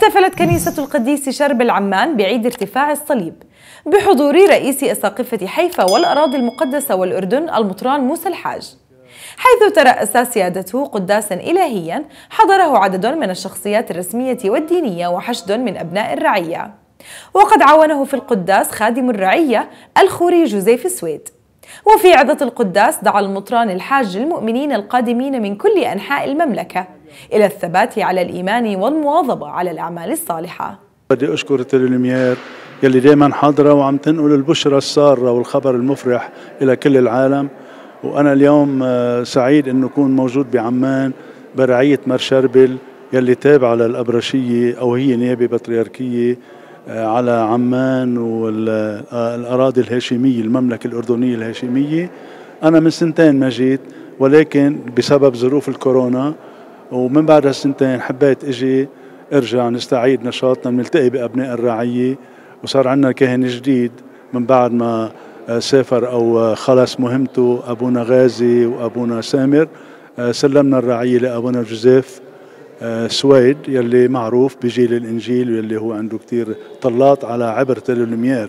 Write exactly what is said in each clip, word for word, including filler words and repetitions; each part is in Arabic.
احتفلت كنيسة القديس شربل عمان بعيد ارتفاع الصليب بحضور رئيس أساقفة حيفا والأراضي المقدسة والأردن المطران موسى الحاج، حيث ترأس سيادته قداسا إلهيا حضره عدد من الشخصيات الرسمية والدينية وحشد من أبناء الرعية. وقد عاونه في القداس خادم الرعية الخوري جوزيف سويد. وفي عظة القداس دعا المطران الحاج المؤمنين القادمين من كل أنحاء المملكة إلى الثبات على الإيمان والمواظبة على الأعمال الصالحة. بدي أشكر تيليلوميير يلي دائما حاضرة وعم تنقل البشرى السارة والخبر المفرح إلى كل العالم. وأنا اليوم سعيد أنه أكون موجود بعمان برعية مر شربل يلي تابعة للأبرشية أو هي نيابة بطريركية على عمان والأراضي الهاشمية المملكة الأردنية الهاشمية. أنا من سنتين ما جيت، ولكن بسبب ظروف الكورونا ومن بعد هالسنتين حبيت اجي ارجع نستعيد نشاطنا، نلتقي بابناء الرعيه، وصار عندنا كاهن جديد من بعد ما سافر او خلص مهمته ابونا غازي وابونا سامر. سلمنا الرعيه لابونا جوزيف سويد يلي معروف بجيل الانجيل واللي هو عنده كثير طلات على عبر تيليلوميير.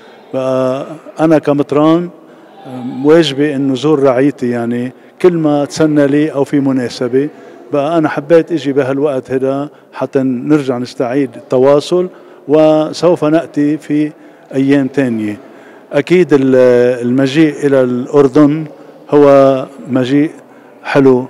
فانا كمطران واجبي انه زور رعيتي، يعني كل ما تسنى لي او في مناسبه. بقى أنا حبيت إجي بهالوقت هذا حتى نرجع نستعيد التواصل، وسوف نأتي في أيام تانية. أكيد المجيء إلى الأردن هو مجيء حلو،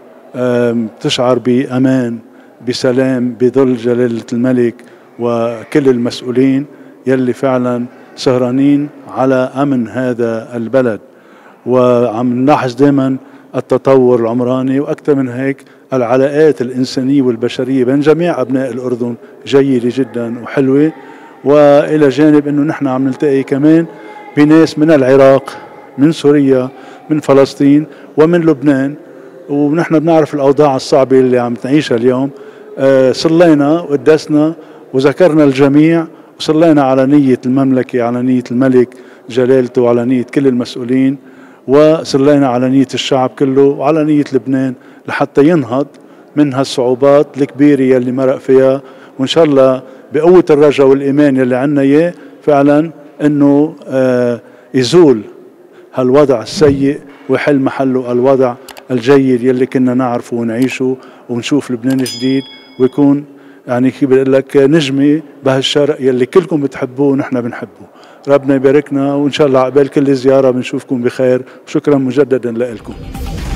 تشعر بأمان بسلام بظل جلالة الملك وكل المسؤولين يلي فعلا سهرانين على أمن هذا البلد. وعم نلاحظ دائما التطور العمراني، وأكثر من هيك العلاقات الإنسانية والبشرية بين جميع أبناء الأردن جيدة جدا وحلوة. وإلى جانب أنه نحن عم نلتقي كمان بناس من العراق، من سوريا، من فلسطين ومن لبنان، ونحن بنعرف الأوضاع الصعبة اللي عم نعيشها اليوم. آه صلينا وقدسنا وذكرنا الجميع، وصلينا على نية المملكة، على نية الملك جلالته، وعلى نية كل المسؤولين، وصلينا على نية الشعب كله وعلى نية لبنان لحتى ينهض من هالصعوبات الكبيرة يلي مرق فيها. وإن شاء الله بقوة الرجاء والإيمان يلي عنا إياه فعلا إنه آه يزول هالوضع السيء ويحل محله الوضع الجيد يلي كنا نعرفه ونعيشه، ونشوف لبنان جديد ويكون يعني كيف بقول لك نجمة بهالشرق يلي كلكم بتحبوه ونحن بنحبه. ربنا يباركنا، وإن شاء الله عقبال كل زيارة بنشوفكم بخير. شكرا مجددا لكم.